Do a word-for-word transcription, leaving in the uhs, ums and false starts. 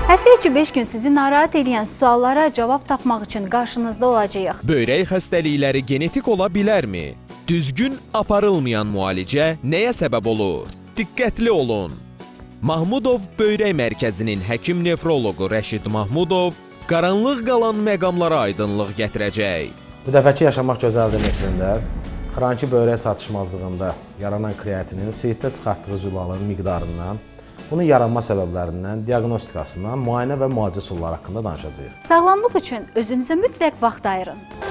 Həftə içi beş gün sizi narahat edən suallara cavab tapmaq üçün qarşınızda olacağıq. Böyrək xəstəlikləri genetik ola bilərmi? Düzgün aparılmayan müalicə nəyə səbəb olur? Diqqətli olun. Mahmudov Böyrək Mərkəzinin həkim nefroloqu Rəşid Mahmudov qaranlıq qalan məqamlara aydınlıq gətirəcək. Bu dəfəki Yaşamaq Gözəldir nefrində xroniki böyrək çatışmazlığında yaranan kreatinin seyitdə çıxartdığı zülalın miqdarından, bunun yaranma səbəblərindən, diaqnostikasından, müayinə və müalicə üsulları haqqında danışacağıq. Sağlamlıq üçün özünüzə mütləq vaxt ayırın.